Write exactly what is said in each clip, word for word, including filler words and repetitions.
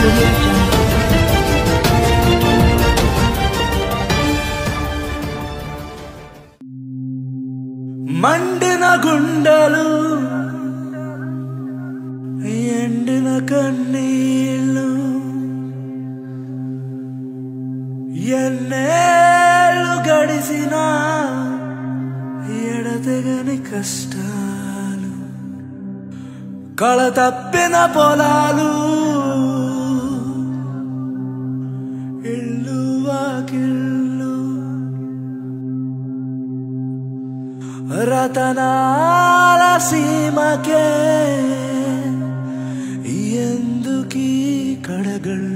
మండిన గుండెలు ఎండిన కన్నీళ్ళు ఎన్నేళ్ళు గడిసినా ఎడతెగని కష్టాలు కళ తప్పిన పొలాలు ఇల్లు వాకిళ్ళు రతనాల సీమకే ఎందుకీ కడగళ్ళు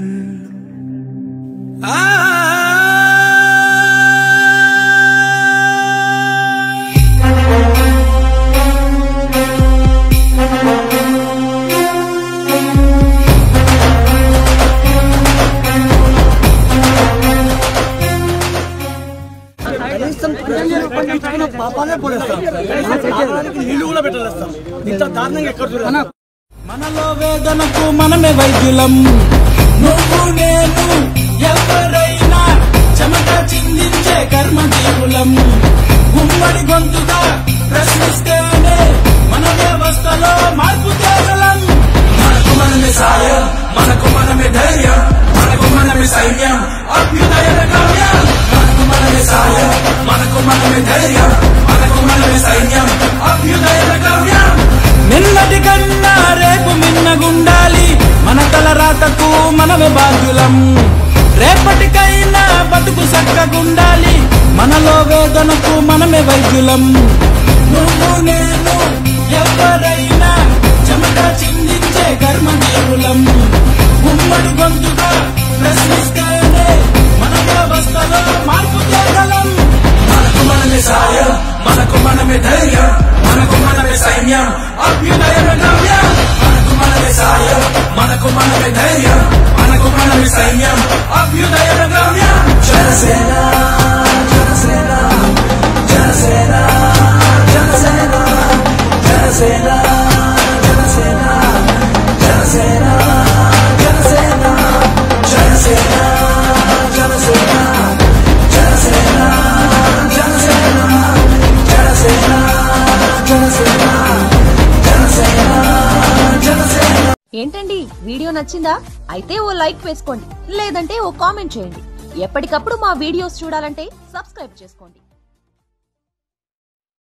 మనలో వేదనకు మనమే వైద్యులం నువ్వు నేను ఎవరైనా చెమట చిందించే కర్మజీవులం గుమ్మడి గొంతుగా ప్రశ్నిస్తేనే మన వ్యవస్థలో మార్పు తేగలం మనకు మనమే సాయం మనకు మనమే ధైర్యం మనకు మనమే సైన్యం అభ్యుదయ గమ్యం మనకు మనమే సాయం మనకు మనమే ధైర్యం మనకు మనమే సైన్యం అభ్యుదయ గమ్యం నిన్నటి కన్నా రేపు మిన్నగుండాలి మన తల రాతకు మనమే బాధ్యులం రేపటికైనా బతుకు చక్కగుండాలి మనలో వేదనకు మనమే వైద్యులం నువ్వు నేను ఎవరైనా చెమట చిందించే కర్మజీవులం ఉమ్మడి గొంతుగా ప్రశ్నిస్తేనే మన వ్యవస్థలో మార్పు తేగలం మనకు మనమే సాయం మనకు మనమే ధైర్యం మనకు మనమే సైన్యం అభ్యుదయ గమ్యం మనకు మనమే సాయం మనకు మనమే ధైర్యం మనకు మనమే సైన్యం అభ్యుదయ గమ్యం జనసేన జనసేన జనసేన జనసేన జనసేన జనసేన జనసేన జనసేన జనసేన జనసేన జనసేన ఏంటండి వీడియో నచ్చిందా? అయితే ఓ లైక్ వేసుకోండి, లేదంటే ఓ కామెంట్ చేయండి. ఎప్పటికప్పుడు మా వీడియోస్ చూడాలంటే సబ్స్క్రైబ్ చేసుకోండి.